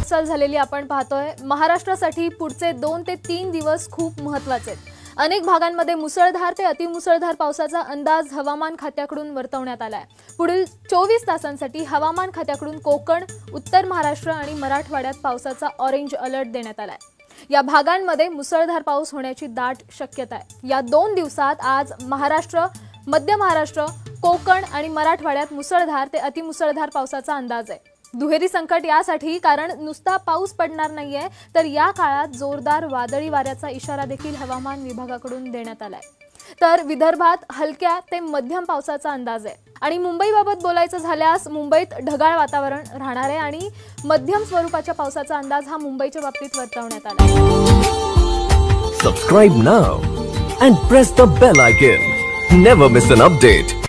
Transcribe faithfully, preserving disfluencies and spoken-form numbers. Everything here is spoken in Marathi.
हालचाल झालेली आपण पाहतोय। महाराष्ट्रासाठी पुढचे दोन ते तीन दिवस खूप महत्त्वाचे आहेत। अनेक भागांमध्ये मुसळधार ते अतिमुसळधार पावसाचा अंदाज हवामान खात्याकडून वर्तवण्यात आलाय। पुढील चोवीस तासांसाठी हवामान खात्याकडून कोकण, उत्तर महाराष्ट्र आणि मराठवाड्यात पावसाचा ऑरेंज अलर्ट देण्यात आलाय। या भागांमध्ये मुसळधार पाऊस होण्याची दाट शक्यता आहे। या दोन दिवसात आज महाराष्ट्र, मध्य महाराष्ट्र, कोकण आणि मराठवाड्यात मुसळधार ते अतिमुसळधार पावसाचा अंदाज आहे। दुहेरी संकट यासाठी कारण नुसता पाऊस पडणार नाहीये, तर या काळात जोरदार वादळी वाऱ्याचा इशारा देखील हवामान विभागाकडून देण्यात आलाय। तर विदर्भात हलक्या ते मध्यम पावसाचा अंदाज आहे आणि मुंबईबाबत बोलायचं झाल्यास मुंबईत ढगाळ वातावरण राहणार आहे आणि मध्यम स्वरूपाच्या पावसाचा अंदाज हा मुंबईच्या बाबतीत वर्तवण्यात आला आहे। Subscribe now and press the bell icon. Never miss an update.